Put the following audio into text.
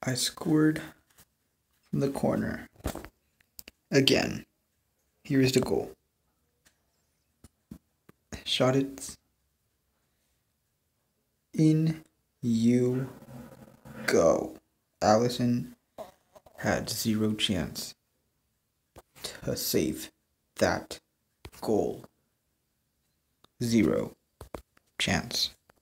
I scored from the corner. Again. Here is the goal. Shot it. In you go. Alisson had zero chance to save that goal. Zero chance.